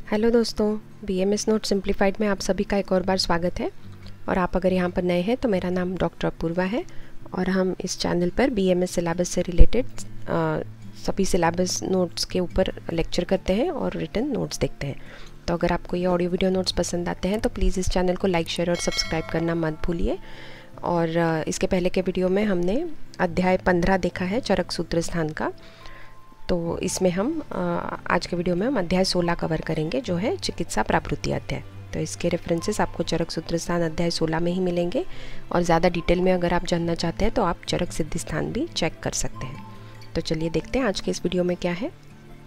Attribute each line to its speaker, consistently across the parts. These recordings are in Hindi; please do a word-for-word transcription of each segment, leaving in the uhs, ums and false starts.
Speaker 1: हेलो दोस्तों, बीएमएस नोट सिंप्लीफाइड में आप सभी का एक और बार स्वागत है। और आप अगर यहाँ पर नए हैं तो मेरा नाम डॉक्टर अपूर्वा है और हम इस चैनल पर बीएमएस सिलेबस से रिलेटेड सभी सिलेबस नोट्स के ऊपर लेक्चर करते हैं और रिटन नोट्स देखते हैं। तो अगर आपको ये ऑडियो वीडियो नोट्स पसंद आते हैं तो प्लीज़ इस चैनल को लाइक शेयर और सब्सक्राइब करना मत भूलिए। और इसके पहले के वीडियो में हमने अध्याय पंद्रह देखा है, चरक सूत्र स्थान का। तो इसमें हम आज के वीडियो में हम अध्याय सोलह कवर करेंगे, जो है चिकित्सा प्रावृत्ति अध्याय। तो इसके रेफरेंसेस आपको चरक सूत्र स्थान अध्याय सोलह में ही मिलेंगे। और ज़्यादा डिटेल में अगर आप जानना चाहते हैं तो आप चरक सिद्धि स्थान भी चेक कर सकते हैं। तो चलिए देखते हैं आज के इस वीडियो में क्या है।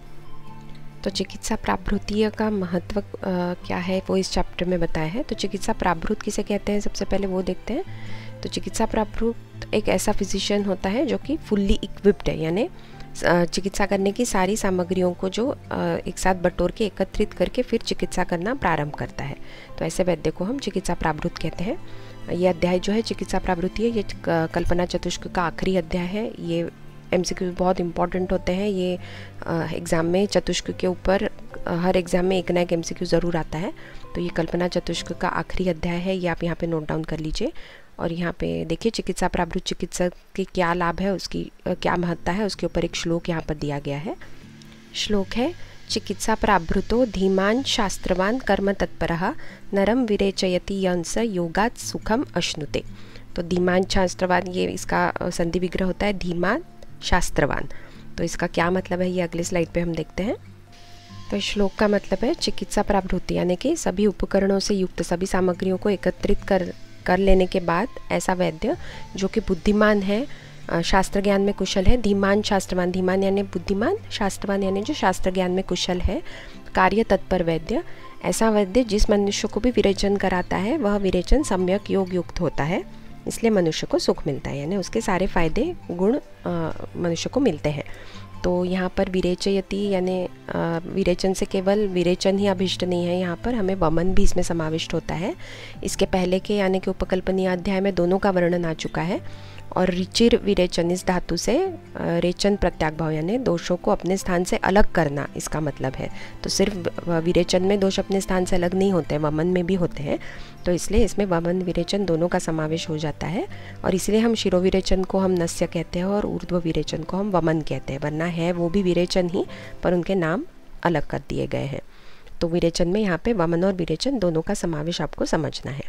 Speaker 1: तो चिकित्सा प्रावृत्ति का महत्व आ, क्या है वो इस चैप्टर में बताया है। तो चिकित्सा प्रावृत्त किसे कहते हैं, सबसे पहले वो देखते हैं। तो चिकित्सा प्रावृत्त एक ऐसा फिजिशियन होता है जो कि फुल्ली इक्विप्ड है, यानी चिकित्सा करने की सारी सामग्रियों को जो एक साथ बटोर के एकत्रित करके फिर चिकित्सा करना प्रारंभ करता है। तो ऐसे वैद्य को हम चिकित्सा प्रावृत्त कहते हैं। ये अध्याय जो है चिकित्सा प्रावृत्ति है, ये कल्पना चतुष्क का आखिरी अध्याय है। ये एमसीक्यू बहुत इंपॉर्टेंट होते हैं। ये एग्ज़ाम में चतुष्क के ऊपर हर एग्ज़ाम में एक ना एक एमसीक्यू ज़रूर आता है। तो ये कल्पना चतुष्क का आखिरी अध्याय है, ये आप यहाँ पे नोट डाउन कर लीजिए। और यहाँ पे देखिए चिकित्सा प्रावृत्त चिकित्सक के क्या लाभ है, उसकी क्या महत्ता है, उसके ऊपर एक श्लोक यहाँ पर दिया गया है। श्लोक है, चिकित्सा प्रावृतो धीमान शास्त्रवान कर्म तत्परः नरम विरेचयति यंस योगात् सुखम अश्नुते। तो धीमान शास्त्रवान, ये इसका संधि विग्रह होता है धीमान शास्त्रवान। तो इसका क्या मतलब है ये अगले स्लाइड पे हम देखते हैं। तो इस श्लोक का मतलब है चिकित्सा प्रावृत्ति यानी कि सभी उपकरणों से युक्त सभी सामग्रियों को एकत्रित कर कर लेने के बाद ऐसा वैद्य जो कि बुद्धिमान है, शास्त्र ज्ञान में कुशल है। धीमान शास्त्रवान, धीमान यानी बुद्धिमान, शास्त्रवान यानी जो शास्त्र ज्ञान में कुशल है, कार्य तत्पर वैद्य। ऐसा वैद्य जिस मनुष्य को भी विरेचन कराता है वह विरेचन सम्यक योग युक्त होता है, इसलिए मनुष्य को सुख मिलता है, यानी उसके सारे फायदे गुण मनुष्य को मिलते हैं। तो यहाँ पर विरेचयति यानी विरेचन से केवल विरेचन ही अभिष्ट नहीं है, यहाँ पर हमें वमन भी इसमें समाविष्ट होता है। इसके पहले के यानी कि उपकल्पनीय अध्याय में दोनों का वर्णन आ चुका है। और रिचिर विरेचन इस धातु से रेचन प्रत्याग भाव यानी दोषों को अपने स्थान से अलग करना इसका मतलब है। तो सिर्फ विरेचन में दोष अपने स्थान से अलग नहीं होते हैं, वमन में भी होते हैं। तो इसलिए इसमें वमन विरेचन दोनों का समावेश हो जाता है। और इसलिए हम शिरोविरेचन को हम नस्य कहते हैं और ऊर्ध्व विरेचन को हम वमन कहते हैं, वरना है वो भी विरेचन ही, पर उनके नाम अलग कर दिए गए हैं। तो विरेचन में यहाँ पे वमन और विरेचन दोनों का समावेश आपको समझना है।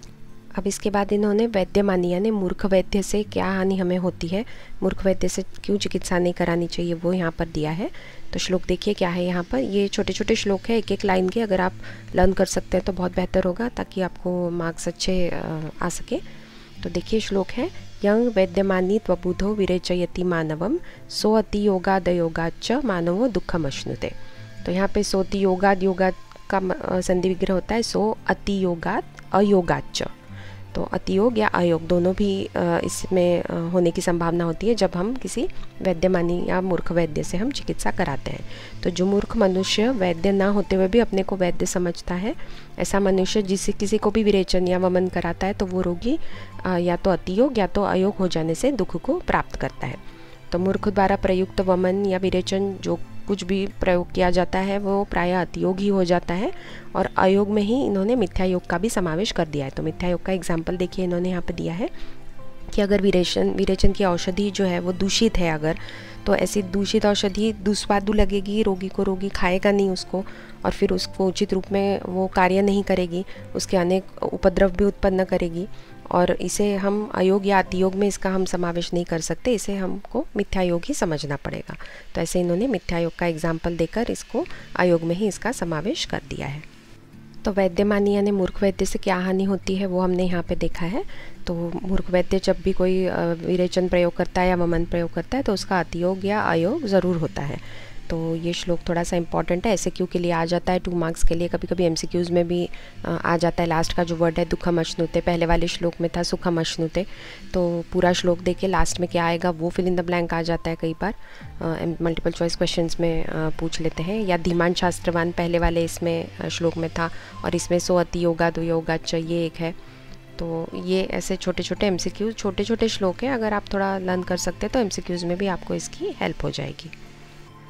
Speaker 1: अब इसके बाद इन्होंने वैद्य मानी यानी मूर्ख वैद्य से क्या हानि हमें होती है, मूर्ख वैद्य से क्यों चिकित्सा नहीं करानी चाहिए, वो यहाँ पर दिया है। तो श्लोक देखिए क्या है यहाँ पर। ये छोटे छोटे श्लोक है, एक एक लाइन के, अगर आप लर्न कर सकते हैं तो बहुत बेहतर होगा, ताकि आपको मार्क्स अच्छे आ सके। तो देखिए श्लोक है, यंग वैद्यमानी त्वबुधो विरेचयति मानवम सो अति योगाद योगाच्च मानवो दुखम अश्नुते। तो यहाँ पे सोति योगाद योगाद का संधि विग्रह होता है सो अति योगाद अयोगाच्च। तो अतियोग या अयोग दोनों भी इसमें होने की संभावना होती है जब हम किसी वैद्यमानी या मूर्ख वैद्य से हम चिकित्सा कराते हैं। तो जो मूर्ख मनुष्य वैद्य ना होते हुए भी अपने को वैद्य समझता है, ऐसा मनुष्य जिसे किसी को भी विरेचन या वमन कराता है तो वो रोगी या तो अतियोग या तो अयोग हो जाने से दुख को प्राप्त करता है। तो मूर्ख द्वारा प्रयुक्त वमन या विरेचन जो कुछ भी प्रयोग किया जाता है वो प्रायः अतियोग ही हो जाता है। और अयोग में ही इन्होंने मिथ्या योग का भी समावेश कर दिया है। तो मिथ्या योग का एग्जाम्पल देखिए इन्होंने यहाँ पर दिया है कि अगर विरेचन विरेचन की औषधि जो है वो दूषित है अगर, तो ऐसी दूषित औषधि दुस्वादु लगेगी रोगी को, रोगी खाएगा नहीं उसको, और फिर उसको उचित रूप में वो कार्य नहीं करेगी, उसके अनेक उपद्रव भी उत्पन्न करेगी। और इसे हम अयोग या अतियोग में इसका हम समावेश नहीं कर सकते, इसे हमको मिथ्या योग ही समझना पड़ेगा। तो ऐसे इन्होंने मिथ्या योग का एग्जाम्पल देकर इसको अयोग में ही इसका समावेश कर दिया है। तो वैद्यमानी यानी मूर्ख वैद्य से क्या हानि होती है वो हमने यहाँ पे देखा है। तो मूर्ख वैद्य जब भी कोई विरेचन प्रयोग करता है या वमन प्रयोग करता है तो उसका अतियोग या अयोग ज़रूर होता है। तो ये श्लोक थोड़ा सा इंपॉर्टेंट है, एसक्यू के लिए आ जाता है, टू मार्क्स के लिए, कभी कभी एमसीक्यूज़ में भी आ जाता है। लास्ट का जो वर्ड है दुखम अश्नुते, पहले वाले श्लोक में था सुखम अश्नुते। तो पूरा श्लोक देख के लास्ट में क्या आएगा वो फिल इन द ब्लैंक आ जाता है कई बार, मल्टीपल चॉइस क्वेश्चंस में आ, पूछ लेते हैं। या धीमान शास्त्रवान पहले वाले इसमें श्लोक में था, और इसमें सो अति योगा दो योगाच्च ये एक है। तो ये ऐसे छोटे छोटे एमसीक्यूज छोटे छोटे श्लोक हैं, अगर आप थोड़ा लर्न कर सकते हैं तो एमसीक्यूज़ में भी आपको इसकी हेल्प हो जाएगी।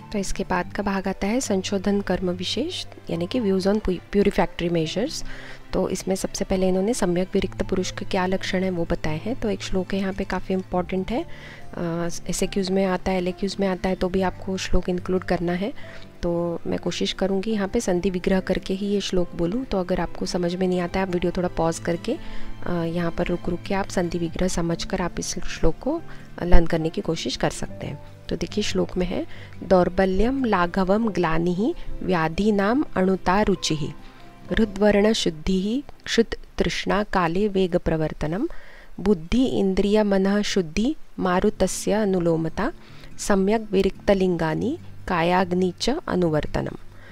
Speaker 1: तो इसके बाद का भाग आता है संशोधन कर्म विशेष, यानी कि व्यूज़ ऑन प्यूरिफैक्टरी मेजर्स। तो इसमें सबसे पहले इन्होंने सम्यक विरक्त पुरुष के क्या लक्षण है वो बताए हैं। तो एक श्लोक है यहाँ पे काफ़ी इंपॉर्टेंट है, एस ए क्यूज़ में आता है, एल ए क्यूज़ में आता है, तो भी आपको श्लोक इंक्लूड करना है। तो मैं कोशिश करूँगी यहाँ पे संधि विग्रह करके ही ये श्लोक बोलूँ। तो अगर आपको समझ में नहीं आता है, आप वीडियो थोड़ा पॉज करके यहाँ पर रुक रुक के आप संधि विग्रह समझ कर आप इस श्लोक को लर्न करने की कोशिश कर सकते हैं। तो देखिए श्लोक में है, दौर्बल्यम लाघवम ग्लानि व्याधि नाम अणुता रुचि हृद्वर्ण शुद्धि क्षुत तृष्णा काले वेग प्रवर्तनम बुद्धि इंद्रिय मनः शुद्धि मारुतस्य अनुलोमता सम्यक विरिक्तलिंगानि कायाग्नि च अनुवर्तनम।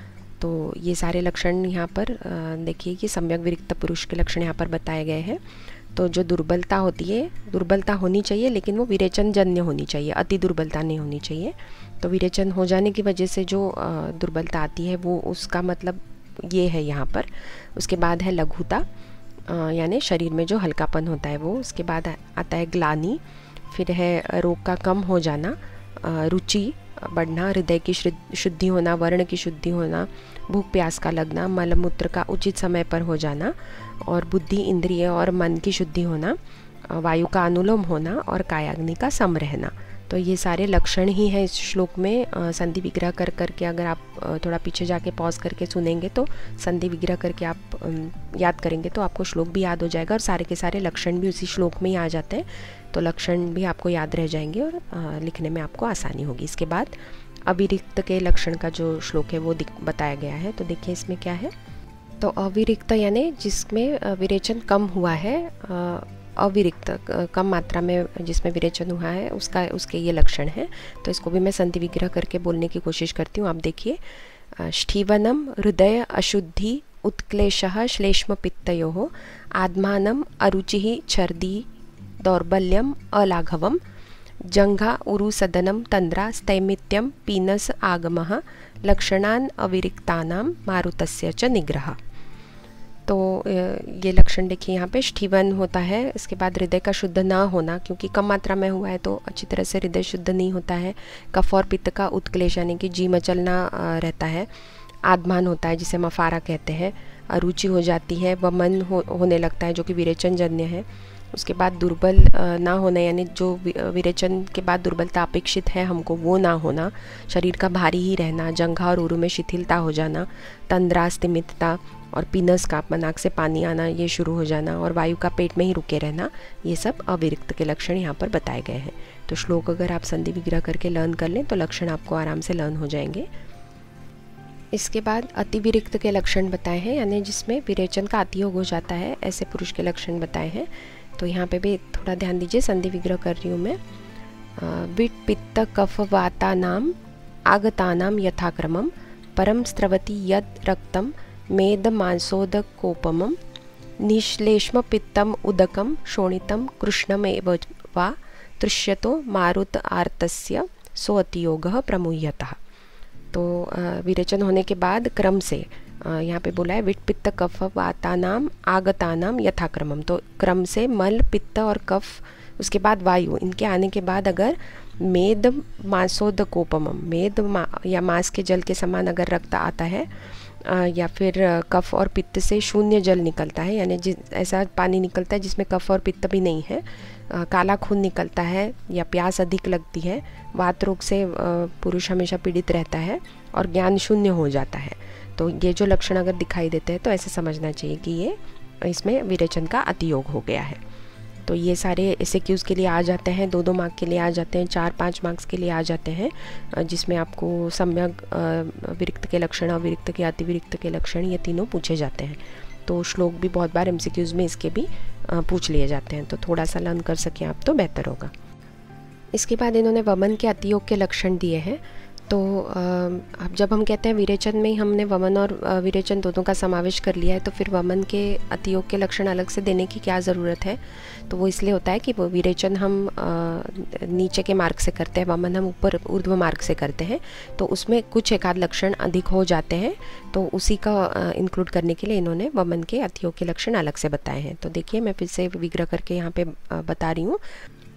Speaker 1: तो ये सारे लक्षण यहाँ पर देखिए कि सम्यक विरिक्त पुरुष के लक्षण यहाँ पर बताए गए हैं। तो जो दुर्बलता होती है, दुर्बलता होनी चाहिए लेकिन वो विरेचन जन्य होनी चाहिए, अति दुर्बलता नहीं होनी चाहिए। तो विरेचन हो जाने की वजह से जो दुर्बलता आती है वो उसका मतलब ये है यहाँ पर। उसके बाद है लघुता, यानी शरीर में जो हल्कापन होता है वो। उसके बाद आता है ग्लानि, फिर है रोग का कम हो जाना, रुचि बढ़ना, हृदय की शुद्धि होना, वर्ण की शुद्धि होना, भूख प्यास का लगना, मलमूत्र का उचित समय पर हो जाना, और बुद्धि इंद्रिय और मन की शुद्धि होना, वायु का अनुलोम होना, और कायाग्नि का सम रहना। तो ये सारे लक्षण ही हैं इस श्लोक में। संधि विग्रह कर करके अगर आप थोड़ा पीछे जाके पॉज करके सुनेंगे तो संधि विग्रह करके आप याद करेंगे तो आपको श्लोक भी याद हो जाएगा, और सारे के सारे लक्षण भी उसी श्लोक में ही आ जाते हैं। तो लक्षण भी आपको याद रह जाएंगे और लिखने में आपको आसानी होगी। इसके बाद अविरिक्त के लक्षण का जो श्लोक है वो बताया गया है। तो देखिए इसमें क्या है। तो अविरिक्त यानी जिसमें विरेचन कम हुआ है, अविरिक्त कम मात्रा में जिसमें विरेचन हुआ है उसका उसके ये लक्षण हैं। तो इसको भी मैं संधि विग्रह करके बोलने की कोशिश करती हूँ। आप देखिए, ष्ठीवनम हृदय अशुद्धि उत्क्लेशः श्लेष्म पित्तयोः आत्मानम अरुचिः छर्दी दौर्बल्यम अलाघवम जंघा उरु सदनम तंद्रा स्थैमित्यम पीनस आगमः लक्षणान अविरिक्तानां मारुतस्य च निग्रह। तो ये लक्षण देखिए यहाँ पे ष्ठीवन होता है। इसके बाद हृदय का शुद्ध ना होना, क्योंकि कम मात्रा में हुआ है तो अच्छी तरह से हृदय शुद्ध नहीं होता है। कफ और पित्त का उत्क्लेश यानी कि जी मचलना रहता है। आत्मान होता है जिसे मफारा कहते हैं। अरुचि हो जाती है, वमन हो, होने लगता है जो कि विरेचन जन्य है। उसके बाद दुर्बल ना होना, यानी जो विरेचन के बाद दुर्बलता अपेक्षित है हमको वो ना होना। शरीर का भारी ही रहना, जंघा और उरु में शिथिलता हो जाना, तंद्रा स्तिमितता और पीनस का नाक से पानी आना ये शुरू हो जाना, और वायु का पेट में ही रुके रहना, ये सब अविरिक्त के लक्षण यहाँ पर बताए गए हैं। तो श्लोक अगर आप संधि विग्रह करके लर्न कर लें तो लक्षण आपको आराम से लर्न हो जाएंगे। इसके बाद अतिविरिक्त के लक्षण बताए हैं, यानी जिसमें विरेचन का अतियोग हो जाता है, ऐसे पुरुष के लक्षण बताए हैं। तो यहाँ पे भी थोड़ा ध्यान दीजिए, संधि विग्रह कर रही हूँ मैं। विट पित्त कफ वातानाम आगतानाम यथाक्रमम परम स्रवति यद रक्तम मेद मांसोद कोपमम निश्लेष्म पित्तम उदकम शोणितम कृष्णमेव वा तृष्यतो मारुत आर्तस्य सो अतियोगः प्रमुह्यतः। तो विरेचन होने के बाद क्रम से यहाँ पे बोला है विट पित्त कफ वातानाम आगतानाम यथाक्रमम। तो क्रम से मल, पित्त और कफ, उसके बाद वायु, इनके आने के बाद अगर मेद मांसोद कोपमम, मेद मा, या मांस के जल के समान अगर रक्त आता है, या फिर कफ और पित्त से शून्य जल निकलता है, यानी जिस ऐसा पानी निकलता है जिसमें कफ और पित्त भी नहीं है, काला खून निकलता है या प्यास अधिक लगती है, वात रोग से पुरुष हमेशा पीड़ित रहता है और ज्ञान शून्य हो जाता है। तो ये जो लक्षण अगर दिखाई देते हैं तो ऐसे समझना चाहिए कि ये इसमें विरेचन का अतियोग हो गया है। तो ये सारे एस क्यूज़ के लिए आ जाते हैं, दो दो मार्क के लिए आ जाते हैं, चार पाँच मार्क्स के लिए आ जाते हैं, जिसमें आपको सम्यक विरिक्त के लक्षण, अविरिक्त के अतिविरिक्त के लक्षण, ये तीनों पूछे जाते हैं। तो श्लोक भी बहुत बार एम सी क्यूज़ में इसके भी पूछ लिए जाते हैं, तो थोड़ा सा लर्न कर सकें आप तो बेहतर होगा। इसके बाद इन्होंने वमन के अतियोग के लक्षण दिए हैं। तो अब जब हम कहते हैं विरेचन में ही हमने वमन और विरेचन दोनों का समावेश कर लिया है, तो फिर वमन के अतियोग के लक्षण अलग से देने की क्या ज़रूरत है। तो वो इसलिए होता है कि वो विरेचन हम नीचे के मार्ग से करते हैं, वमन हम ऊपर ऊर्ध्व मार्ग से करते हैं, तो उसमें कुछ एक आध लक्षण अधिक हो जाते हैं, तो उसी का इंक्लूड करने के लिए इन्होंने वमन के अतियोग के लक्षण अलग से बताए हैं। तो देखिए मैं फिर से विग्रह करके यहाँ पे बता रही हूँ।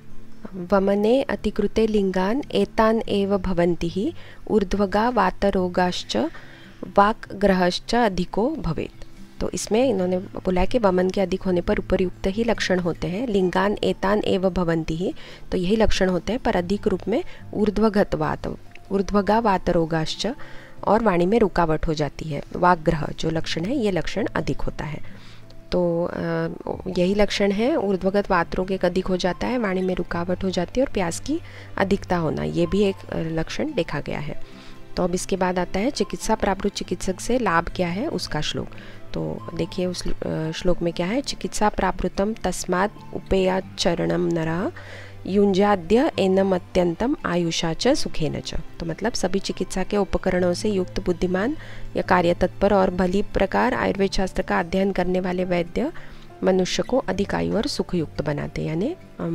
Speaker 1: वमने अतिकृते लिंगान एतान एव भवन्ति हि ऊर्ध्वगा वातरोगाश्च वाक्ग्रहश्च अधिको भवेत्। तो इसमें इन्होंने बोला है कि वमन के अधिक होने पर उपर्युक्त ही लक्षण होते हैं। लिंगान एतान एव भवन्ति ही, तो यही लक्षण होते हैं, पर अधिक रूप में ऊर्ध्वगत वात ऊर्ध्वगा वातरोगाश्च, और वाणी में रुकावट हो जाती है। वाग्ग्रह जो लक्षण है ये लक्षण अधिक होता है। तो यही लक्षण है, ऊर्ध्वगत वातरोग एक अधिक हो जाता है, वाणी में रुकावट हो जाती है और प्यास की अधिकता होना, ये भी एक लक्षण देखा गया है। तो अब इसके बाद आता है चिकित्सा प्रावृत्त चिकित्सक से लाभ क्या है उसका श्लोक। तो देखिए उस श्लोक में क्या है, चिकित्सा प्रावृतम तस्मात् उपेयाचरणम नरः युंजाद्य एनम अत्यंतम आयुषा च सुखेन च। तो मतलब सभी चिकित्सा के उपकरणों से युक्त बुद्धिमान या कार्य तत्पर और भली प्रकार आयुर्वेद शास्त्र का अध्ययन करने वाले वैद्य मनुष्य को अधिक आयु और सुखयुक्त बनाते, यानी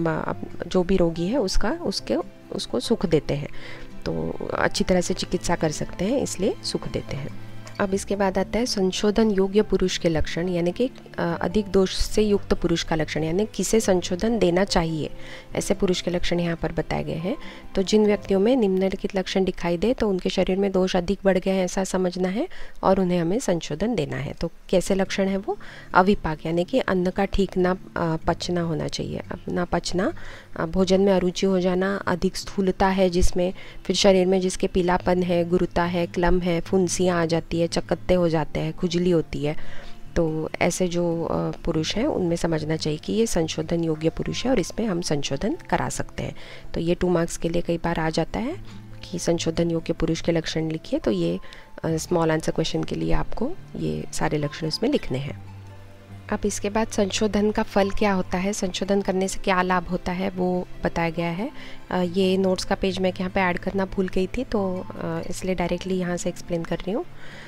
Speaker 1: जो भी रोगी है उसका उसके उसको सुख देते हैं। तो अच्छी तरह से चिकित्सा कर सकते हैं, इसलिए सुख देते हैं। अब इसके बाद आता है संशोधन योग्य पुरुष के लक्षण, यानी कि अधिक दोष से युक्त पुरुष का लक्षण, यानी किसे संशोधन देना चाहिए, ऐसे पुरुष के लक्षण यहाँ पर बताए गए हैं। तो जिन व्यक्तियों में निम्नलिखित लक्षण दिखाई दे तो उनके शरीर में दोष अधिक बढ़ गए हैं ऐसा समझना है और उन्हें हमें संशोधन देना है। तो कैसे लक्षण है वो, अविपाक, यानी कि अन्न का ठीक ना पचना होना चाहिए, ना पचना, भोजन में अरुचि हो जाना, अधिक स्थूलता है जिसमें, फिर शरीर में जिसके पीलापन है, गुरुता है, क्लम है, फुंसियाँ आ जाती है, चकत्ते हो जाते हैं, खुजली होती है। तो ऐसे जो पुरुष हैं उनमें समझना चाहिए कि ये संशोधन योग्य पुरुष है और इसमें हम संशोधन करा सकते हैं। तो ये टू मार्क्स के लिए कई बार आ जाता है कि संशोधन योग्य पुरुष के लक्षण लिखिए, तो ये स्मॉल आंसर क्वेश्चन के लिए आपको ये सारे लक्षण इसमें लिखने हैं। अब इसके बाद संशोधन का फल क्या होता है, संशोधन करने से क्या लाभ होता है वो बताया गया है। ये नोट्स का पेज मैं यहाँ पे ऐड करना भूल गई थी, तो इसलिए डायरेक्टली यहाँ से एक्सप्लेन कर रही हूँ।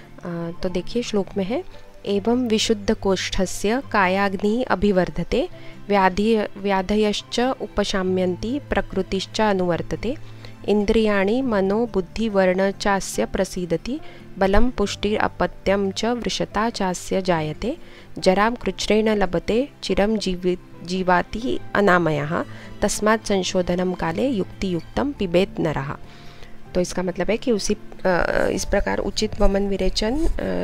Speaker 1: तो देखिए श्लोक में है, एवं विशुद्ध कोष्ठस्य कायाग्नि अभिवर्धते व्याधि व्याधयश्च उपशाम्यन्ति प्रकृतिश्च अनुवर्तते इंद्रियाणि मनो बुद्धि वर्ण चास्य प्रसीदति बलं पुष्टिर अपत्यम च वृषता चास्य जायते जरां कृच्छ्रेण लभते चिरं जीवि जीवाति अनामयः तस्मात् संशोधनं काले युक्तियुक्तं पिबेत नरः। तो इसका मतलब है कि उसी इस प्रकार उचित वमन विरेचन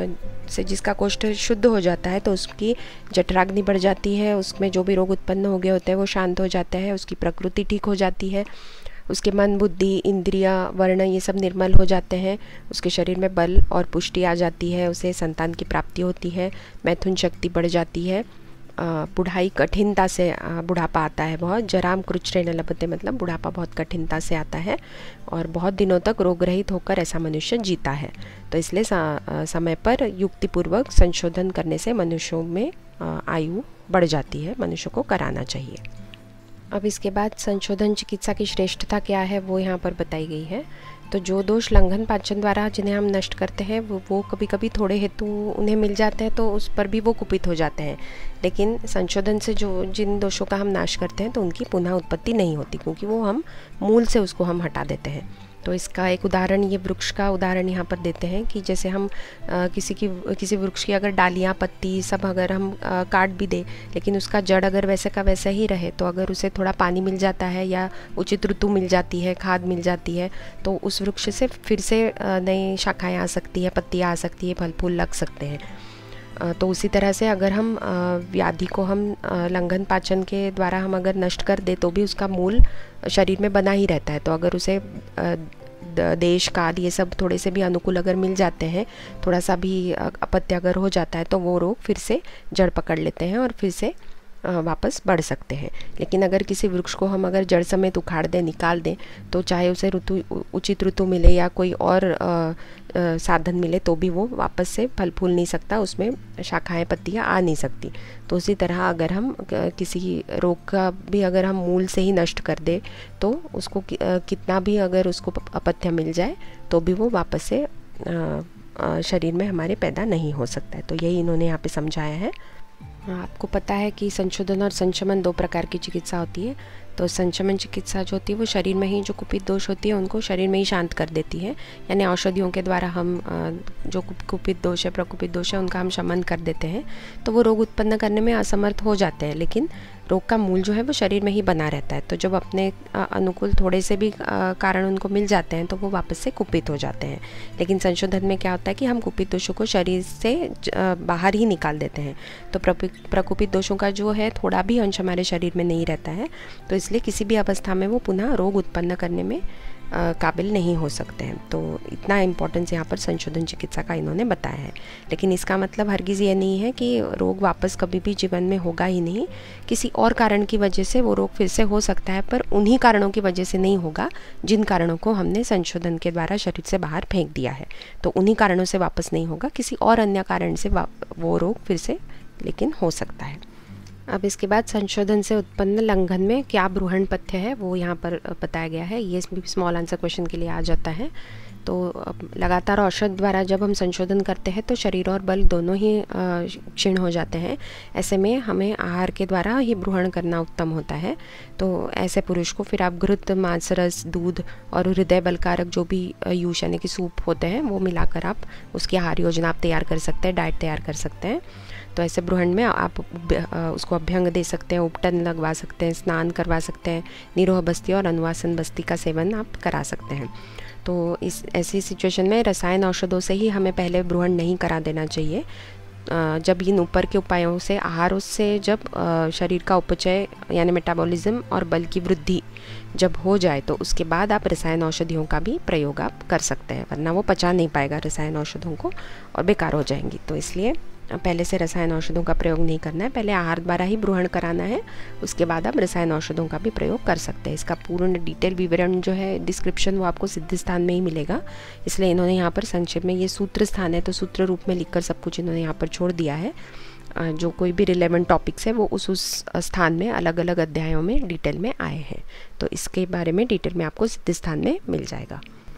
Speaker 1: से जिसका कोष्ठ शुद्ध हो जाता है तो उसकी जठराग्नि बढ़ जाती है, उसमें जो भी रोग उत्पन्न हो गए होते हैं वो शांत हो जाते हैं, उसकी प्रकृति ठीक हो जाती है, उसके मन बुद्धि इंद्रिया वर्ण ये सब निर्मल हो जाते हैं, उसके शरीर में बल और पुष्टि आ जाती है, उसे संतान की प्राप्ति होती है, मैथुन शक्ति बढ़ जाती है, बुढ़ाई कठिनता से बुढ़ापा आता है बहुत, जराम कृच्छ्रेण लभते मतलब बुढ़ापा बहुत कठिनता से आता है और बहुत दिनों तक रोग रहित होकर ऐसा मनुष्य जीता है। तो इसलिए समय पर युक्तिपूर्वक संशोधन करने से मनुष्यों में आयु बढ़ जाती है, मनुष्य को कराना चाहिए। अब इसके बाद संशोधन चिकित्सा की श्रेष्ठता क्या है वो यहाँ पर बताई गई है। तो जो दोष लंघन पाचन द्वारा जिन्हें हम नष्ट करते हैं वो वो कभी कभी थोड़े हेतु उन्हें मिल जाते हैं तो उस पर भी वो कुपित हो जाते हैं, लेकिन संशोधन से जो जिन दोषों का हम नाश करते हैं तो उनकी पुनः उत्पत्ति नहीं होती, क्योंकि वो हम मूल से उसको हम हटा देते हैं। तो इसका एक उदाहरण, ये वृक्ष का उदाहरण यहाँ पर देते हैं कि जैसे हम आ, किसी की किसी वृक्ष की अगर डालियाँ पत्ती सब अगर हम आ, काट भी दे, लेकिन उसका जड़ अगर वैसे का वैसा ही रहे तो अगर उसे थोड़ा पानी मिल जाता है या उचित ऋतु मिल जाती है, खाद मिल जाती है, तो उस वृक्ष से फिर से नई शाखाएँ आ सकती है, पत्तियाँ आ सकती है, फल फूल लग सकते हैं। तो उसी तरह से अगर हम व्याधि को हम लंघन पाचन के द्वारा हम अगर नष्ट कर दे तो भी उसका मूल शरीर में बना ही रहता है। तो अगर उसे देश काल ये सब थोड़े से भी अनुकूल अगर मिल जाते हैं, थोड़ा सा भी अपत्य अगर हो जाता है तो वो रोग फिर से जड़ पकड़ लेते हैं और फिर से वापस बढ़ सकते हैं। लेकिन अगर किसी वृक्ष को हम अगर जड़ समेत उखाड़ दें, निकाल दें, तो चाहे उसे ऋतु उचित ऋतु मिले या कोई और आ, आ, साधन मिले तो भी वो वापस से फल फूल नहीं सकता, उसमें शाखाएं पत्तियां आ नहीं सकती। तो उसी तरह अगर हम किसी रोग का भी अगर हम मूल से ही नष्ट कर दे तो उसको कि, कितना भी अगर उसको अपथ्य मिल जाए तो भी वो वापस से आ, आ, शरीर में हमारे पैदा नहीं हो सकता है। तो यही इन्होंने यहाँ पे समझाया है। आपको पता है कि संशोधन और संशमन दो प्रकार की चिकित्सा होती है। तो संशमन चिकित्सा जो होती है वो शरीर में ही जो कुपित दोष होती है उनको शरीर में ही शांत कर देती है, यानी औषधियों के द्वारा हम जो कुपित दोष है, प्रकुपित दोष है, उनका हम शमन कर देते हैं। तो वो रोग उत्पन्न करने में असमर्थ हो जाते हैं, लेकिन रोग का मूल जो है वो शरीर में ही बना रहता है। तो जब अपने अनुकूल थोड़े से भी कारण उनको मिल जाते हैं तो वो वापस से कुपित हो जाते हैं। लेकिन संशोधन में क्या होता है कि हम कुपित दोषों को शरीर से बाहर ही निकाल देते हैं। तो प्रकुपित दोषों का जो है थोड़ा भी अंश हमारे शरीर में नहीं रहता है, तो इसलिए किसी भी अवस्था में वो पुनः रोग उत्पन्न करने में आ, काबिल नहीं हो सकते हैं। तो इतना इम्पोर्टेंस यहाँ पर संशोधन चिकित्सा का इन्होंने बताया है। लेकिन इसका मतलब हरगिज़ ये नहीं है कि रोग वापस कभी भी जीवन में होगा ही नहीं। किसी और कारण की वजह से वो रोग फिर से हो सकता है, पर उन्हीं कारणों की वजह से नहीं होगा जिन कारणों को हमने संशोधन के द्वारा शरीर से बाहर फेंक दिया है। तो उन्हीं कारणों से वापस नहीं होगा, किसी और अन्य कारण से वो रोग फिर से लेकिन हो सकता है। अब इसके बाद संशोधन से उत्पन्न लंघन में क्या ब्रूहण पथ्य है वो यहाँ पर बताया गया है। ये स्मॉल आंसर क्वेश्चन के लिए आ जाता है। तो लगातार औषध द्वारा जब हम संशोधन करते हैं तो शरीर और बल दोनों ही क्षीण हो जाते हैं। ऐसे में हमें आहार के द्वारा ही ब्रूहण करना उत्तम होता है। तो ऐसे पुरुष को फिर आप घृत, मांसरस, दूध और हृदय बलकारक जो भी यूश यानी कि सूप होते हैं वो मिलाकर आप उसकी आहार योजना आप तैयार कर सकते हैं, डाइट तैयार कर सकते हैं। तो ऐसे ब्रूहण में आप उसको अभ्यंग दे सकते हैं, उपटन लगवा सकते हैं, स्नान करवा सकते हैं, निरोह बस्ती और अनुवासन बस्ती का सेवन आप करा सकते हैं। तो इस ऐसी सिचुएशन में रसायन औषधों से ही हमें पहले ब्रूहण नहीं करा देना चाहिए। जब इन ऊपर के उपायों से आहार से जब शरीर का उपचय यानी मेटाबॉलिज्म और बल की वृद्धि जब हो जाए तो उसके बाद आप रसायन औषधियों का भी प्रयोग आप कर सकते हैं, वरना वो पचा नहीं पाएगा रसायन औषधों को और बेकार हो जाएंगी। तो इसलिए पहले से रसायन औषधों का प्रयोग नहीं करना है, पहले आहार द्वारा ही ब्रूहण कराना है, उसके बाद आप रसायन औषधों का भी प्रयोग कर सकते हैं। इसका पूर्ण डिटेल विवरण जो है डिस्क्रिप्शन वो आपको सिद्ध स्थान में ही मिलेगा, इसलिए इन्होंने यहाँ पर संक्षेप में ये सूत्र स्थान है तो सूत्र रूप में लिखकर सब कुछ इन्होंने यहाँ पर छोड़ दिया है। जो कोई भी रिलेवेंट टॉपिक्स है वो उस उस स्थान में अलग अलग अध्यायों में डिटेल में आए हैं, तो इसके बारे में डिटेल में आपको सिद्ध स्थान में मिल जाएगा।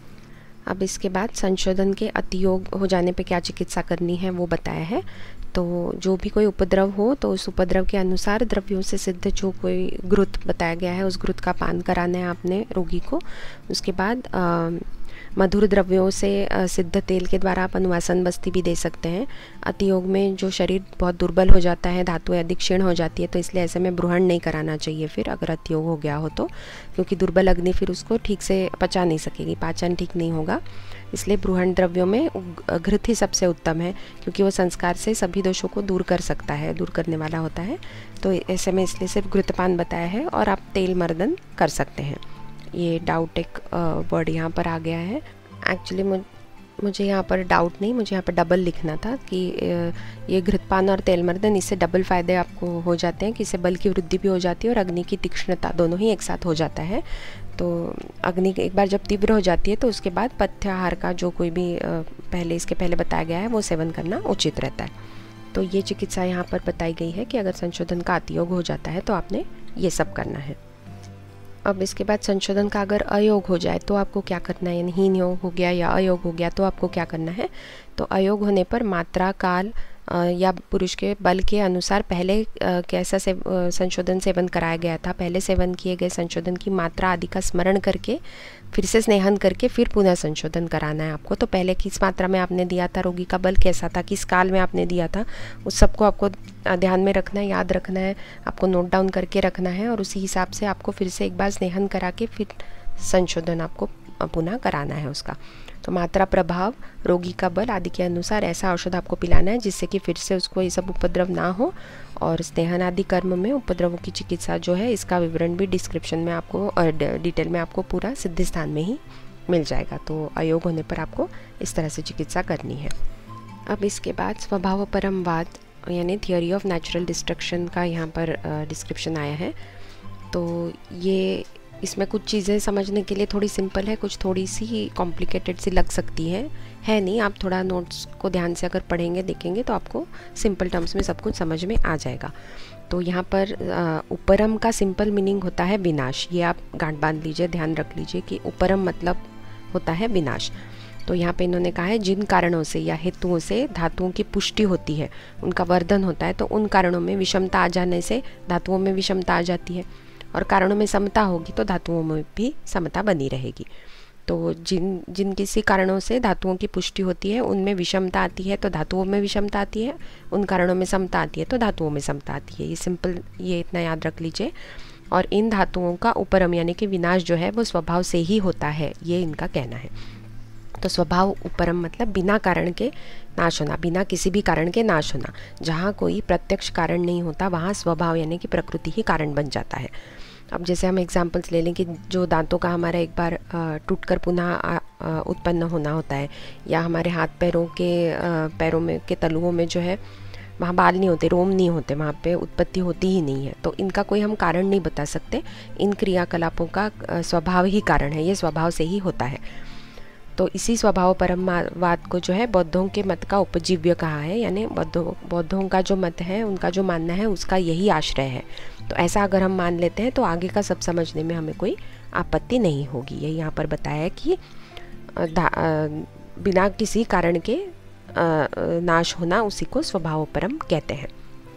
Speaker 1: अब इसके बाद संशोधन के अतियोग हो जाने पे क्या चिकित्सा करनी है वो बताया है। तो जो भी कोई उपद्रव हो तो उस उपद्रव के अनुसार द्रव्यों से सिद्ध जो कोई घृत बताया गया है उस घृत का पान कराना है आपने रोगी को। उसके बाद आ, मधुर द्रव्यों से सिद्ध तेल के द्वारा आप अनुवासन बस्ती भी दे सकते हैं। अतियोग में जो शरीर बहुत दुर्बल हो जाता है, धातुएं अधिक क्षीण हो जाती है, तो इसलिए ऐसे में ब्रूहण नहीं कराना चाहिए फिर अगर अतियोग हो गया हो तो, क्योंकि दुर्बल अग्नि फिर उसको ठीक से पचा नहीं सकेगी, पाचन ठीक नहीं होगा। इसलिए ब्रूहण द्रव्यों में घृत ही सबसे उत्तम है, क्योंकि वो संस्कार से सभी दोषों को दूर कर सकता है, दूर करने वाला होता है। तो ऐसे में इसलिए सिर्फ घृतपान बताया है और आप तेल मर्दन कर सकते हैं। ये डाउट एक वर्ड यहाँ पर आ गया है। एक्चुअली मुझ मुझे यहाँ पर डाउट नहीं, मुझे यहाँ पर डबल लिखना था कि ये घृतपान और तेल मर्दन, इससे डबल फ़ायदे आपको हो जाते हैं कि इससे बल की वृद्धि भी हो जाती है और अग्नि की तीक्ष्णता दोनों ही एक साथ हो जाता है। तो अग्नि एक बार जब तीव्र हो जाती है तो उसके बाद पथ्याहार का जो कोई भी पहले इसके पहले बताया गया है वो सेवन करना उचित रहता है। तो ये चिकित्सा यहाँ पर बताई गई है कि अगर संशोधन का अतियोग हो जाता है तो आपने ये सब करना है। अब इसके बाद संशोधन का अगर अयोग हो जाए तो आपको क्या करना है, यानी हीन योग हो गया या अयोग हो गया तो आपको क्या करना है। तो अयोग होने पर मात्रा, काल या पुरुष के बल के अनुसार पहले कैसा से संशोधन सेवन कराया गया था, पहले सेवन किए गए संशोधन की मात्रा आदि का स्मरण करके फिर से स्नेहन करके फिर पुनः संशोधन कराना है आपको। तो पहले किस मात्रा में आपने दिया था, रोगी का बल कैसा था, किस काल में आपने दिया था, उस सबको आपको ध्यान में रखना है, याद रखना है, आपको नोट डाउन करके रखना है और उसी हिसाब से आपको फिर से एक बार स्नेहन करा के फिर संशोधन आपको पुनः कराना है उसका। तो मात्रा, प्रभाव, रोगी का बल आदि के अनुसार ऐसा औषध आपको पिलाना है जिससे कि फिर से उसको ये सब उपद्रव ना हो। और स्नेहन आदि कर्म में उपद्रवों की चिकित्सा जो है इसका विवरण भी डिस्क्रिप्शन में आपको और डिटेल में आपको पूरा सिद्ध स्थान में ही मिल जाएगा। तो अयोग होने पर आपको इस तरह से चिकित्सा करनी है। अब इसके बाद स्वभाव परमवाद यानी थियोरी ऑफ नेचुरल डिस्ट्रक्शन का यहाँ पर डिस्क्रिप्शन आया है। तो ये इसमें कुछ चीज़ें समझने के लिए थोड़ी सिंपल है, कुछ थोड़ी सी कॉम्प्लिकेटेड सी लग सकती है है नहीं। आप थोड़ा नोट्स को ध्यान से अगर पढ़ेंगे देखेंगे तो आपको सिंपल टर्म्स में सब कुछ समझ में आ जाएगा। तो यहाँ पर उपरम का सिंपल मीनिंग होता है विनाश। ये आप गांठ बांध लीजिए, ध्यान रख लीजिए कि उपरम मतलब होता है विनाश। तो यहाँ पे इन्होंने कहा है जिन कारणों से या हेतुओं से धातुओं की पुष्टि होती है, उनका वर्धन होता है, तो उन कारणों में विषमता आ जाने से धातुओं में विषमता आ जाती है और कारणों में समता होगी तो धातुओं में भी समता बनी रहेगी। तो जिन जिन किसी कारणों से धातुओं की पुष्टि होती है उनमें विषमता आती है तो धातुओं में विषमता आती है, उन कारणों में समता आती है तो धातुओं में समता आती है। ये सिंपल, ये इतना याद रख लीजिए। और इन धातुओं का उपरम यानी कि विनाश जो है वो स्वभाव से ही होता है, ये इनका कहना है। तो स्वभाव उपरम मतलब बिना कारण के नाश होना, बिना किसी भी कारण के नाश होना। जहाँ कोई प्रत्यक्ष कारण नहीं होता वहाँ स्वभाव यानी कि प्रकृति ही कारण बन जाता है। अब जैसे हम एग्जांपल्स ले लें कि जो दांतों का हमारा एक बार टूटकर पुनः उत्पन्न होना होता है, या हमारे हाथ पैरों के पैरों में के तलुओं में जो है वहाँ बाल नहीं होते, रोम नहीं होते, वहाँ पे उत्पत्ति होती ही नहीं है, तो इनका कोई हम कारण नहीं बता सकते। इन क्रियाकलापों का स्वभाव ही कारण है, ये स्वभाव से ही होता है। तो इसी स्वभाव परमवाद को जो है बौद्धों के मत का उपजीव्य कहा है, यानी बौद्धों बौद्धों का जो मत है, उनका जो मानना है उसका यही आश्रय है। तो ऐसा अगर हम मान लेते हैं तो आगे का सब समझने में हमें कोई आपत्ति नहीं होगी। यही यहाँ पर बताया है कि बिना किसी कारण के नाश होना, उसी को स्वभाव परम कहते हैं।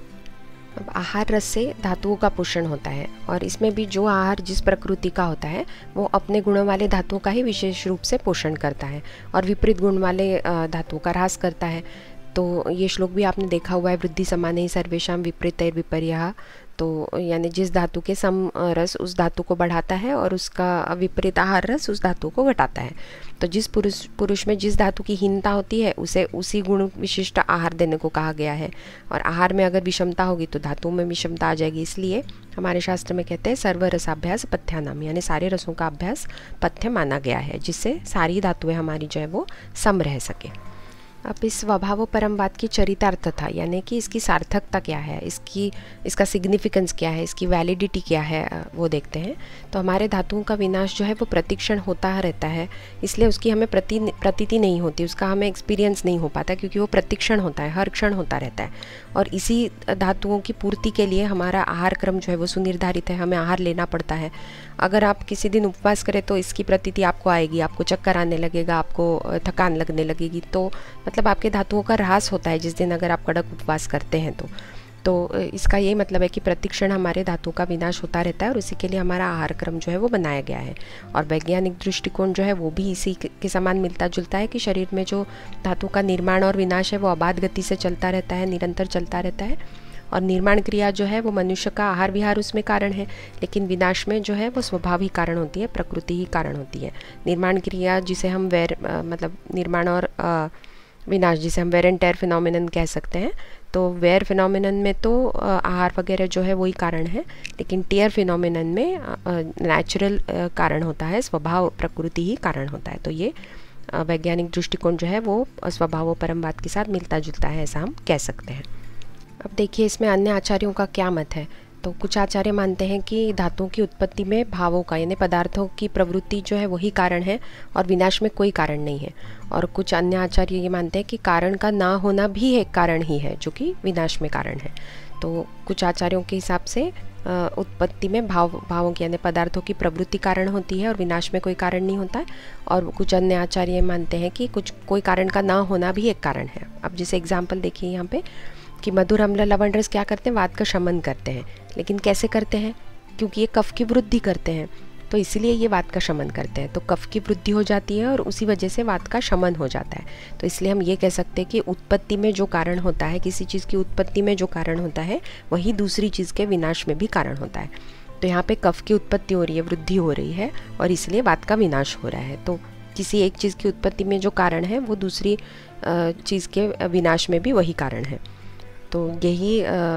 Speaker 1: अब आहार रस से धातुओं का पोषण होता है, और इसमें भी जो आहार जिस प्रकृति का होता है वो अपने गुणों वाले धातुओं का ही विशेष रूप से पोषण करता है और विपरीत गुण वाले धातुओं का ह्रास करता है। तो ये श्लोक भी आपने देखा हुआ है, वृद्धि समाने सर्वेषां विपरीतैर विपर्यः। तो यानी जिस धातु के सम रस उस धातु को बढ़ाता है और उसका विपरीत आहार रस उस धातु को घटाता है। तो जिस पुरुष पुरुष में जिस धातु की हीनता होती है उसे उसी गुण विशिष्ट आहार देने को कहा गया है, और आहार में अगर विषमता होगी तो धातुओं में विषमता आ जाएगी। इसलिए हमारे शास्त्र में कहते हैं सर्व रसाभ्यास पथ्यानाम, यानी सारे रसों का अभ्यास पथ्य माना गया है, जिससे सारी धातुएं हमारी जो है वो सम रह सके। अब इस स्वभाव परमवाद की चरितार्थता यानी कि इसकी सार्थकता क्या है, इसकी इसका सिग्निफिकेंस क्या है, इसकी वैलिडिटी क्या है, वो देखते हैं। तो हमारे धातुओं का विनाश जो है वो प्रतिक्षण होता रहता है, इसलिए उसकी हमें प्रति प्रतीति नहीं होती, उसका हमें एक्सपीरियंस नहीं हो पाता, क्योंकि वो प्रतिक्षण होता है, हर क्षण होता रहता है। और इसी धातुओं की पूर्ति के लिए हमारा आहार क्रम जो है वो सुनिर्धारित है, हमें आहार लेना पड़ता है। अगर आप किसी दिन उपवास करें तो इसकी प्रतीति आपको आएगी, आपको चक्कर आने लगेगा, आपको थकान लगने लगेगी, तो मतलब आपके धातुओं का ह्रास होता है जिस दिन अगर आप कड़क उपवास करते हैं तो तो इसका ये मतलब है कि प्रतिक्षण हमारे धातुओं का विनाश होता रहता है, और इसी के लिए हमारा आहार क्रम जो है वो बनाया गया है। और वैज्ञानिक दृष्टिकोण जो है वो भी इसी के समान मिलता जुलता है कि शरीर में जो धातु का निर्माण और विनाश है वो अबाध गति से चलता रहता है, निरंतर चलता रहता है। और निर्माण क्रिया जो है वो मनुष्य का आहार विहार उसमें कारण है, लेकिन विनाश में जो है वो स्वभाव ही कारण होती है, प्रकृति ही कारण होती है। निर्माण क्रिया जिसे हम वैर मतलब निर्माण और आ, विनाश जिसे हम वेर एंड टेयर फिनोमिनन कह सकते हैं, तो वेयर फिनोमिनन में तो आहार वगैरह जो है वही कारण है, लेकिन टेयर फिनोमिनन में नेचुरल कारण होता है, स्वभाव प्रकृति ही कारण होता है। तो ये वैज्ञानिक दृष्टिकोण जो है वो स्वभाव परमवाद के साथ मिलता जुलता है, ऐसा हम कह सकते हैं। अब देखिए इसमें अन्य आचार्यों का क्या मत है। तो कुछ आचार्य मानते हैं कि धातुओं की उत्पत्ति में भावों का यानी पदार्थों की प्रवृत्ति जो है वही कारण है और विनाश में कोई कारण नहीं है। और कुछ अन्य आचार्य ये मानते हैं कि कारण का ना होना भी एक कारण ही है जो कि विनाश में कारण है। तो कुछ आचार्यों के हिसाब से उत्पत्ति में भाव भावों की यानी पदार्थों की प्रवृत्ति कारण होती है और विनाश में कोई कारण नहीं होता है। और कुछ अन्य आचार्य मानते हैं कि कुछ कोई कारण का ना होना भी एक कारण है। अब जैसे एग्जाम्पल देखिए यहाँ पे कि मधुर अम्ल लवण रस क्या करते हैं, वात का शमन करते हैं, लेकिन कैसे करते हैं, क्योंकि ये कफ की वृद्धि करते हैं, तो इसलिए ये वात का शमन करते हैं। तो कफ की वृद्धि हो जाती है और उसी वजह से वात का शमन हो जाता है। तो इसलिए हम ये कह सकते हैं कि उत्पत्ति में जो कारण होता है, किसी चीज़ की उत्पत्ति में जो कारण होता है वही दूसरी चीज़ के विनाश में भी कारण होता है। तो यहाँ पे कफ की उत्पत्ति हो रही है, वृद्धि हो रही है, और इसलिए वात का विनाश हो रहा है। तो किसी एक चीज़ की उत्पत्ति में जो कारण है वो दूसरी चीज़ के विनाश में भी वही कारण है। तो यही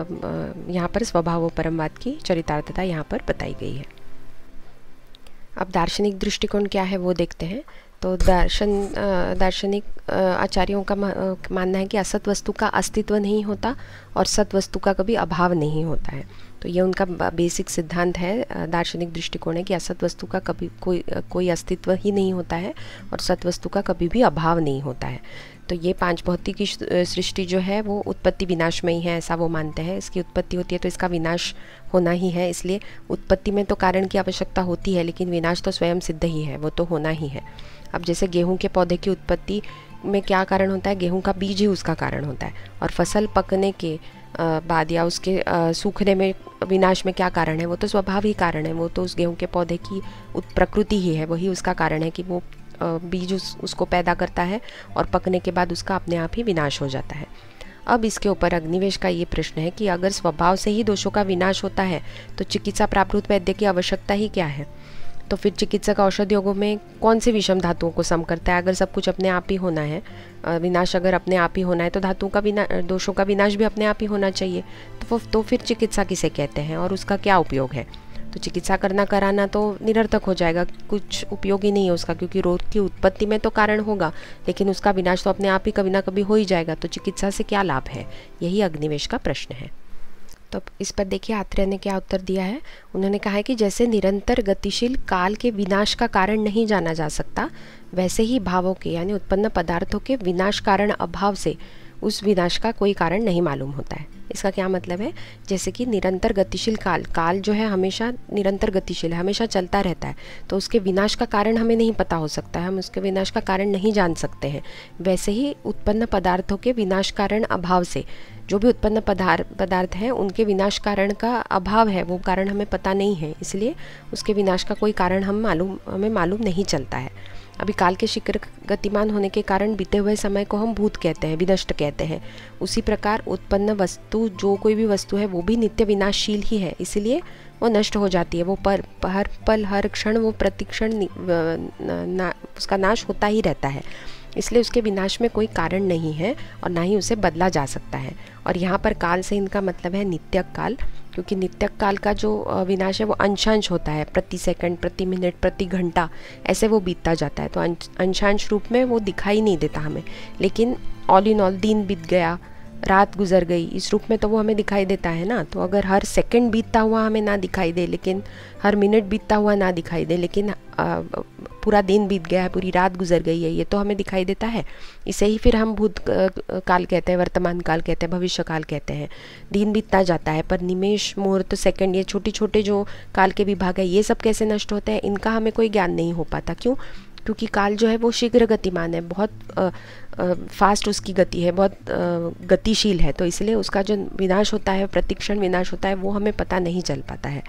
Speaker 1: यहाँ पर स्वभाव परमवाद की चरितार्थता यहाँ पर बताई गई है। अब दार्शनिक दृष्टिकोण क्या है वो देखते हैं। तो दर्शन दार्शनिक आचार्यों का मानना है कि असत वस्तु का अस्तित्व नहीं होता और सत वस्तु का कभी अभाव नहीं होता है। तो ये उनका बेसिक सिद्धांत है, दार्शनिक दृष्टिकोण है कि असत वस्तु का कभी कोई कोई अस्तित्व ही नहीं होता है और सत वस्तु का कभी भी अभाव नहीं होता है। तो ये पांच भौतिक की सृष्टि जो है वो उत्पत्ति विनाश में ही है, ऐसा वो मानते हैं। इसकी उत्पत्ति होती है तो इसका विनाश होना ही है, इसलिए उत्पत्ति में तो कारण की आवश्यकता होती है, लेकिन विनाश तो स्वयं सिद्ध ही है, वो तो होना ही है। अब जैसे गेहूं के पौधे की उत्पत्ति में क्या कारण होता है, गेहूं का बीज ही उसका कारण होता है, और फसल पकने के बाद या उसके आ, सूखने में, विनाश में क्या कारण है? वो तो स्वाभाविक कारण है, वो तो उस गेहूँ के पौधे की प्रकृति ही है, वही उसका कारण है कि वो बीज उस, उसको पैदा करता है और पकने के बाद उसका अपने आप ही विनाश हो जाता है। अब इसके ऊपर अग्निवेश का ये प्रश्न है कि अगर स्वभाव से ही दोषों का विनाश होता है तो चिकित्सा प्राकृत वैद्य की आवश्यकता ही क्या है? तो फिर चिकित्सक औषध योगों में कौन से विषम धातुओं को सम करता है? अगर सब कुछ अपने आप ही होना है, विनाश अगर अपने आप ही होना है, तो धातुओं का विना दोषों का विनाश भी अपने आप ही होना चाहिए। तो तो फिर चिकित्सा किसे कहते हैं और उसका क्या उपयोग है? तो चिकित्सा करना कराना तो निरर्थक हो जाएगा, कुछ उपयोगी नहीं है उसका, क्योंकि रोग की उत्पत्ति में तो कारण होगा लेकिन उसका विनाश तो अपने आप ही कभी ना कभी हो ही जाएगा। तो चिकित्सा से क्या लाभ है? यही अग्निवेश का प्रश्न है। तो इस पर देखिए आत्रेय ने क्या उत्तर दिया है। उन्होंने कहा है कि जैसे निरंतर गतिशील काल के विनाश का कारण नहीं जाना जा सकता, वैसे ही भावों के यानी उत्पन्न पदार्थों के विनाश कारण अभाव से उस विनाश का कोई कारण नहीं मालूम होता है। इसका क्या मतलब है? जैसे कि निरंतर गतिशील काल, काल जो है हमेशा निरंतर गतिशील है, हमेशा चलता रहता है, तो उसके विनाश का कारण हमें नहीं पता हो सकता है, हम उसके विनाश का कारण नहीं जान सकते हैं। वैसे ही उत्पन्न पदार्थों के विनाश कारण अभाव से, जो भी उत्पन्न पदार्थ पदार्थ हैं उनके विनाश कारण का अभाव है, वो कारण हमें पता नहीं है, इसलिए उसके विनाश का कोई कारण हम मालूम हमें मालूम नहीं चलता है। अभी काल के शीघ्र गतिमान होने के कारण बीते हुए समय को हम भूत कहते हैं, विनष्ट कहते हैं। उसी प्रकार उत्पन्न वस्तु, जो कोई भी वस्तु है वो भी नित्य विनाशशील ही है, इसलिए वो नष्ट हो जाती है। वो पर हर पल हर क्षण वो प्रतिक्षण ना, उसका नाश होता ही रहता है, इसलिए उसके विनाश में कोई कारण नहीं है और ना ही उसे बदला जा सकता है। और यहाँ पर काल से इनका मतलब है नित्यक काल, क्योंकि नित्यक काल का जो विनाश है वो अंशांश होता है, प्रति सेकंड, प्रति मिनट, प्रति घंटा ऐसे वो बीतता जाता है। तो अंशांश रूप में वो दिखाई नहीं देता हमें, लेकिन ऑल इन ऑल दिन बीत गया, रात गुजर गई, इस रूप में तो वो हमें दिखाई देता है ना। तो अगर हर सेकंड बीतता हुआ हमें ना दिखाई दे, लेकिन हर मिनट बीतता हुआ ना दिखाई दे, लेकिन आ, पूरा दिन बीत गया है, पूरी रात गुजर गई है, ये तो हमें दिखाई देता है। इसे ही फिर हम भूत काल कहते हैं, वर्तमान काल कहते हैं, भविष्य काल कहते हैं। दिन बीतता जाता है पर निमेष, मुहूर्त, सेकंड, ये छोटे छोटे जो काल के विभाग है ये सब कैसे नष्ट होते हैं, इनका हमें कोई ज्ञान नहीं हो पाता। क्यों? क्योंकि काल जो है वो शीघ्र गतिमान है, बहुत आ, आ, फास्ट उसकी गति है, बहुत आ, गतिशील है, तो इसलिए उसका जो विनाश होता है, प्रतिक्षण विनाश होता है, वो हमें पता नहीं चल पाता है।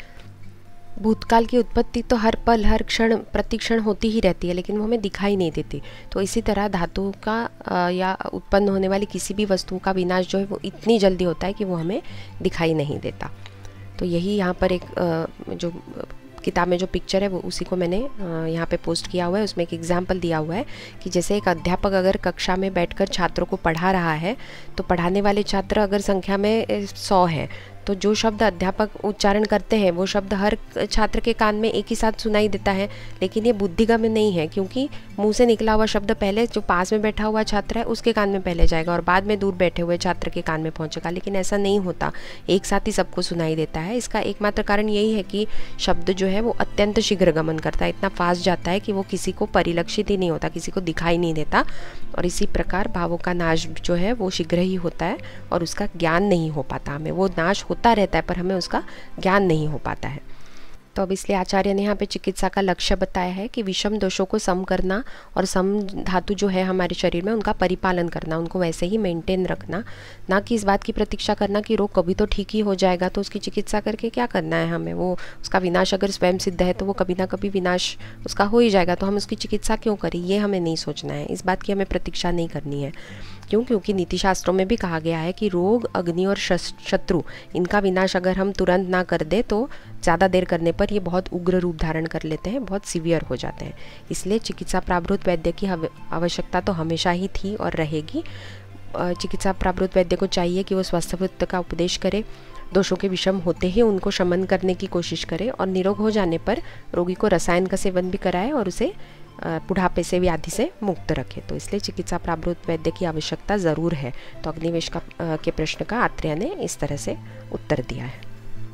Speaker 1: भूतकाल की उत्पत्ति तो हर पल हर क्षण प्रतिक्षण होती ही रहती है, लेकिन वो हमें दिखाई नहीं देती। तो इसी तरह धातुओं का आ, या उत्पन्न होने वाली किसी भी वस्तु का विनाश जो है वो इतनी जल्दी होता है कि वो हमें दिखाई नहीं देता। तो यही यहाँ पर एक आ, जो किताब में जो पिक्चर है वो उसी को मैंने यहाँ पे पोस्ट किया हुआ है। उसमें एक एग्जाम्पल दिया हुआ है कि जैसे एक अध्यापक अगर कक्षा में बैठकर छात्रों को पढ़ा रहा है, तो पढ़ाने वाले छात्र अगर संख्या में सौ है, तो जो शब्द अध्यापक उच्चारण करते हैं वो शब्द हर छात्र के कान में एक ही साथ सुनाई देता है, लेकिन ये बुद्धिगम्य नहीं है, क्योंकि मुंह से निकला हुआ शब्द पहले जो पास में बैठा हुआ छात्र है उसके कान में पहले जाएगा और बाद में दूर बैठे हुए छात्र के कान में पहुंचेगा। लेकिन ऐसा नहीं होता, एक साथ ही सबको सुनाई देता है। इसका एकमात्र कारण यही है कि शब्द जो है वो अत्यंत शीघ्र गमन करता है, इतना फास्ट जाता है कि वो किसी को परिलक्षित ही नहीं होता, किसी को दिखाई नहीं देता। और इसी प्रकार भावों का नाश जो है वो शीघ्र ही होता है और उसका ज्ञान नहीं हो पाता हमें। वो नाश होता रहता है पर हमें उसका ज्ञान नहीं हो पाता है। तो अब इसलिए आचार्य ने यहाँ पे चिकित्सा का लक्ष्य बताया है कि विषम दोषों को सम करना और सम धातु जो है हमारे शरीर में उनका परिपालन करना, उनको वैसे ही मेंटेन रखना, ना कि इस बात की प्रतीक्षा करना कि रोग कभी तो ठीक ही हो जाएगा तो उसकी चिकित्सा करके क्या करना है हमें। वो उसका विनाश अगर स्वयं सिद्ध है तो वो कभी ना कभी विनाश उसका हो ही जाएगा, तो हम उसकी चिकित्सा क्यों करें, ये हमें नहीं सोचना है। इस बात की हमें प्रतीक्षा नहीं करनी है। क्यों? क्योंकि नीति शास्त्रों में भी कहा गया है कि रोग, अग्नि और शत्रु, इनका विनाश अगर हम तुरंत ना कर दे तो ज़्यादा देर करने पर ये बहुत उग्र रूप धारण कर लेते हैं, बहुत सीवियर हो जाते हैं। इसलिए चिकित्सा प्रावृत वैद्य की आवश्यकता तो हमेशा ही थी और रहेगी। चिकित्सा प्रावृत वैद्य को चाहिए कि वो स्वस्थवृत्त का उपदेश करे, दोषों के विषम होते ही उनको शमन करने की कोशिश करे और निरोग हो जाने पर रोगी को रसायन का सेवन भी कराए और उसे बुढ़ापे से, व्याधि से मुक्त रखे। तो इसलिए चिकित्सा प्रावृत वैद्य की आवश्यकता ज़रूर है। तो अग्निवेश का के प्रश्न का आत्रेय ने इस तरह से उत्तर दिया है।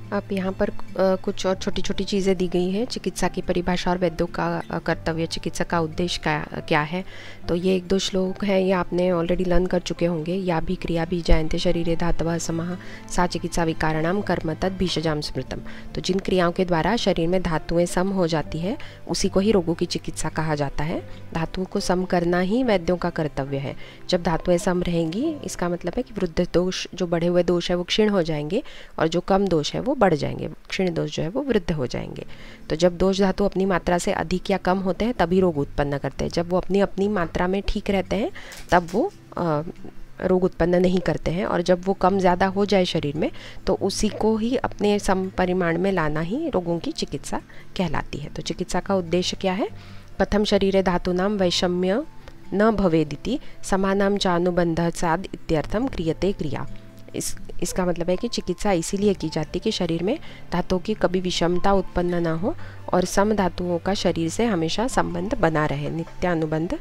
Speaker 1: अब यहाँ पर आ, कुछ और छोटी छोटी चीज़ें दी गई हैं। चिकित्सा की परिभाषा और वैद्यों का कर्तव्य, चिकित्सा का उद्देश्य क्या क्या है। तो ये एक दो श्लोक हैं, ये आपने ऑलरेडी लर्न कर चुके होंगे। या भी क्रिया भी जायन्ते शरीरे धातवः समाः सा चिकित्सा विकाराणाम कर्म तद भीषजाम स्मृतम। तो जिन क्रियाओं के द्वारा शरीर में धातुएं सम हो जाती है उसी को ही रोगों की चिकित्सा कहा जाता है। धातुओं को सम करना ही वैद्यों का कर्तव्य है। जब धातुएं सम रहेंगी इसका मतलब है कि वृद्ध दोष, जो बढ़े हुए दोष है वो क्षीण हो जाएंगे, और जो कम दोष है वो बढ़ जाएंगे, क्षीण दोष जो है वो वृद्ध हो जाएंगे। तो जब दोष धातु अपनी मात्रा से अधिक या कम होते हैं तभी रोग उत्पन्न करते हैं। जब वो अपनी अपनी मात्रा में ठीक रहते हैं तब वो आ, रोग उत्पन्न नहीं करते हैं। और जब वो कम ज़्यादा हो जाए शरीर में तो उसी को ही अपने सम परिमाण में लाना ही रोगों की चिकित्सा कहलाती है। तो चिकित्सा का उद्देश्य क्या है? कथम शरीरे धातूनां वैषम्य न भवेदिति समानां चानुबन्धसाद इत्यर्थम क्रियते क्रिया। इस इसका मतलब है कि चिकित्सा इसीलिए की जाती है कि शरीर में धातुओं की कभी विषमता उत्पन्न ना हो और सम धातुओं का शरीर से हमेशा संबंध बना रहे, नित्यानुबंध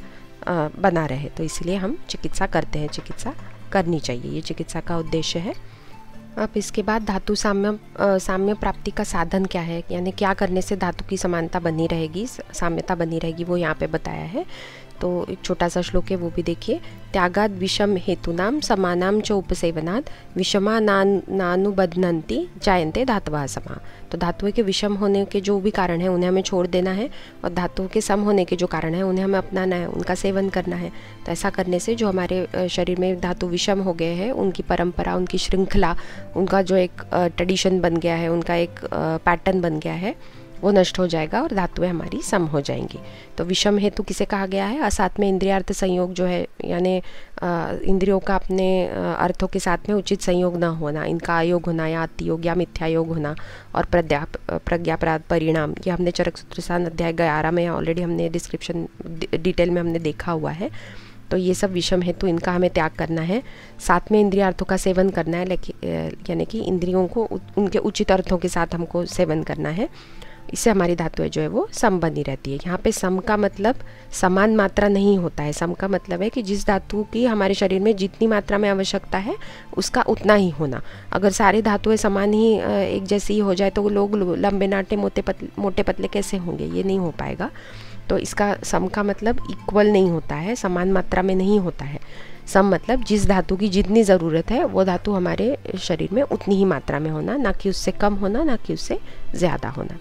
Speaker 1: बना रहे। तो इसलिए हम चिकित्सा करते हैं, चिकित्सा करनी चाहिए, ये चिकित्सा का उद्देश्य है। अब इसके बाद धातु साम्य साम्य प्राप्ति का साधन क्या है, यानी क्या करने से धातु की समानता बनी रहेगी, साम्यता बनी रहेगी, वो यहाँ पे बताया है। तो एक छोटा सा श्लोक है, वो भी देखिए। त्यागाद विषम हेतुनाम समानाम च उपसेवनाद विषमा नानुबध्नन्ति जायन्ते धातवः समा। तो धातुओं के विषम होने के जो भी कारण है उन्हें हमें छोड़ देना है, और धातुओं के सम होने के जो कारण है उन्हें हमें अपनाना है, उनका सेवन करना है। तो ऐसा करने से जो हमारे शरीर में धातु विषम हो गए हैं उनकी परंपरा, उनकी श्रृंखला, उनका जो एक ट्रेडिशन बन गया है, उनका एक पैटर्न बन गया है, वो नष्ट हो जाएगा और धातुएं हमारी सम हो जाएंगी। तो विषम हेतु किसे कहा गया है? असात में इंद्रियार्थ संयोग जो है, यानी इंद्रियों का अपने अर्थों के साथ में उचित संयोग न होना, इनका अयोग होना या अतियोग या मिथ्यायोग होना, और प्रज्ञा प्रज्ञापराध परिणाम, ये हमने चरक सूत्र सात अध्याय ग्यारह में ऑलरेडी हमने डिस्क्रिप्शन डिटेल में हमने देखा हुआ है। तो ये सब विषम हेतु, इनका हमें त्याग करना है। साथ में इंद्रियार्थों का सेवन करना है, लेकिन यानी कि इंद्रियों को उनके उचित अर्थों के साथ हमको सेवन करना है। इससे हमारी धातुएं जो है वो सम बनी रहती है। यहाँ पे सम का मतलब समान मात्रा नहीं होता है। सम का मतलब है कि जिस धातु की हमारे शरीर में जितनी मात्रा में आवश्यकता है उसका उतना ही होना। अगर सारी धातुएं समान ही एक जैसी ही हो जाए तो लोग लंबे नाटे मोटे पतले मोटे पतले कैसे होंगे? ये नहीं हो पाएगा। तो इसका सम का मतलब इक्वल नहीं होता है, समान मात्रा में नहीं होता है। सम मतलब जिस धातु की जितनी ज़रूरत है वो धातु हमारे शरीर में उतनी ही मात्रा में होना, ना कि उससे कम होना, ना कि उससे ज़्यादा होना।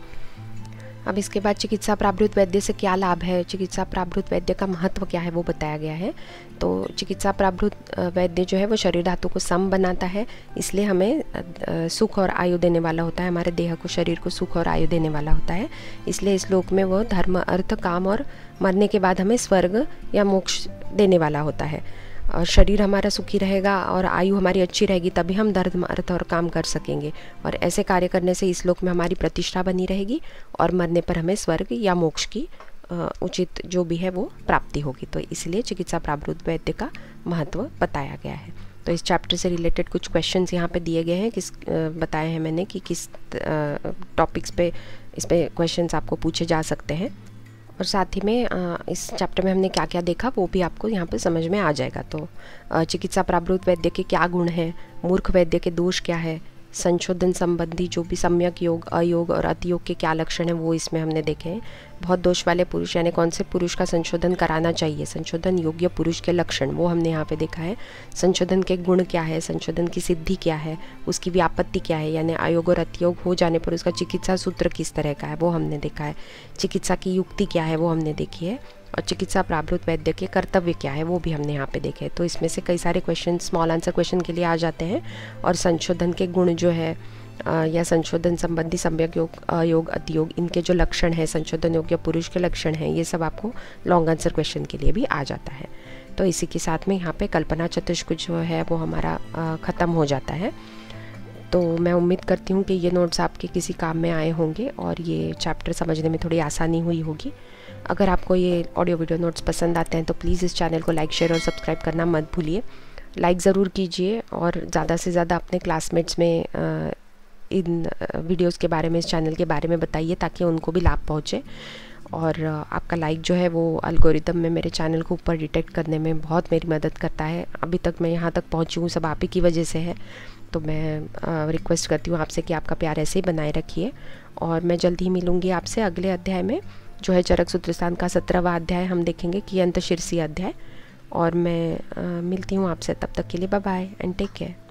Speaker 1: अब इसके बाद चिकित्सा प्रावृत वैद्य से क्या लाभ है, चिकित्सा प्रावृत वैद्य का महत्व क्या है, वो बताया गया है। तो चिकित्सा प्रावृत वैद्य जो है वो शरीर धातु को सम बनाता है, इसलिए हमें सुख और आयु देने वाला होता है, हमारे देह को, शरीर को सुख और आयु देने वाला होता है। इसलिए इस लोक में वो धर्म, अर्थ, काम और मरने के बाद हमें स्वर्ग या मोक्ष देने वाला होता है। और शरीर हमारा सुखी रहेगा और आयु हमारी अच्छी रहेगी तभी हम धर्म, अर्थ और काम कर सकेंगे। और ऐसे कार्य करने से इस लोक में हमारी प्रतिष्ठा बनी रहेगी और मरने पर हमें स्वर्ग या मोक्ष की उचित जो भी है वो प्राप्ति होगी। तो इसलिए चिकित्सा प्रावृत वैद्य का महत्व बताया गया है। तो इस चैप्टर से रिलेटेड कुछ क्वेश्चंस यहाँ पे दिए गए हैं, किस बताए हैं मैंने कि किस टॉपिक्स पे इस पे क्वेश्चंस आपको पूछे जा सकते हैं। और साथ ही में इस चैप्टर में हमने क्या क्या देखा वो भी आपको यहाँ पर समझ में आ जाएगा। तो चिकित्सा प्रावृत वैद्य के क्या गुण हैं, मूर्ख वैद्य के दोष क्या है, संशोधन संबंधी जो भी सम्यक योग, अयोग और अतियोग के क्या लक्षण हैं वो इसमें हमने देखे हैं। बहुत दोष वाले पुरुष यानी कौन से पुरुष का संशोधन कराना चाहिए, संशोधन योग्य पुरुष के लक्षण वो हमने यहाँ पे देखा है। संशोधन के गुण क्या है, संशोधन की सिद्धि क्या है, उसकी भी आपत्ति क्या है, यानी अयोग और अतियोग हो जाने पर उसका चिकित्सा सूत्र किस तरह का है वो हमने देखा है। चिकित्सा की युक्ति क्या है वो हमने देखी है, और चिकित्सा प्रावृत वैद्य के कर्तव्य क्या है वो भी हमने यहाँ पे देखे। तो इसमें से कई सारे क्वेश्चन स्मॉल आंसर क्वेश्चन के लिए आ जाते हैं, और संशोधन के गुण जो है या संशोधन संबंधी सम्यक योग, अयोग, अतियोग, इनके जो लक्षण है, संशोधन योग्य पुरुष के लक्षण हैं, ये सब आपको लॉन्ग आंसर क्वेश्चन के लिए भी आ जाता है। तो इसी के साथ में यहाँ पे कल्पना चतुष्क जो है वो हमारा ख़त्म हो जाता है। तो मैं उम्मीद करती हूँ कि ये नोट्स आपके किसी काम में आए होंगे और ये चैप्टर समझने में थोड़ी आसानी हुई होगी। अगर आपको ये ऑडियो वीडियो नोट्स पसंद आते हैं तो प्लीज़ इस चैनल को लाइक, शेयर और सब्सक्राइब करना मत भूलिए। लाइक ज़रूर कीजिए और ज़्यादा से ज़्यादा अपने क्लासमेट्स में इन वीडियोस के बारे में, इस चैनल के बारे में बताइए ताकि उनको भी लाभ पहुँचे। और आपका लाइक जो है वो एल्गोरिदम में मेरे चैनल को ऊपर डिटेक्ट करने में बहुत मेरी मदद करता है। अभी तक मैं यहाँ तक पहुँची हूँ सब आप ही की वजह से है। तो मैं रिक्वेस्ट करती हूँ आपसे कि आपका प्यार ऐसे ही बनाए रखिए। और मैं जल्दी ही मिलूँगी आपसे अगले अध्याय में, जो है चरक सूत्रस्थान का सत्रहवां अध्याय हम देखेंगे कि अंतशीर्षी अध्याय। और मैं आ, मिलती हूँ आपसे, तब तक के लिए bye bye and take care.